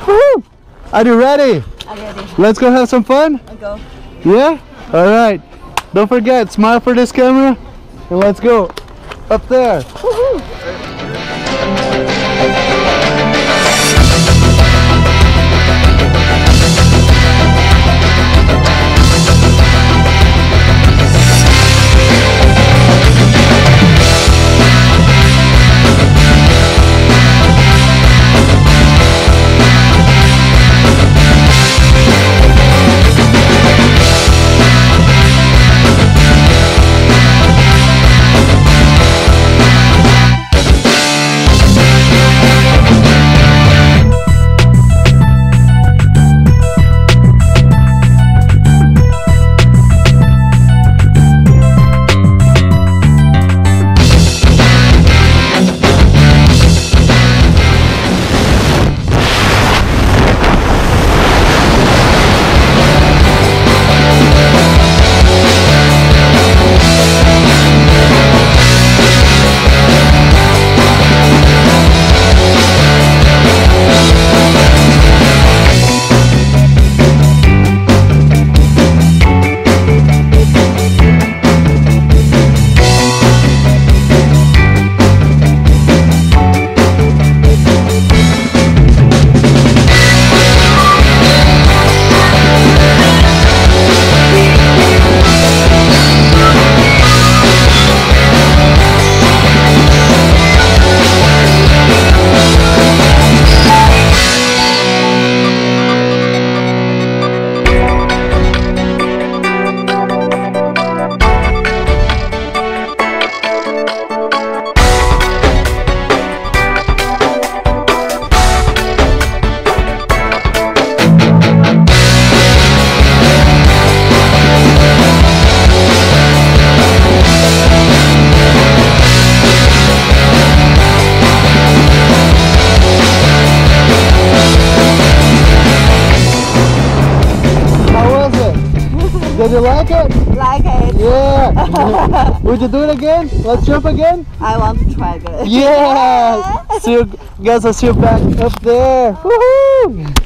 Woohoo! Are you ready? I'm ready. Let's go have some fun? I'll go. Yeah? Alright. Don't forget, smile for this camera. And let's go. Up there. Woohoo! Did you like it? Like it. Yeah. Would you do it again? Let's jump again? I want to try again. Yeah. See you guys. I'll see you back up there. Woohoo!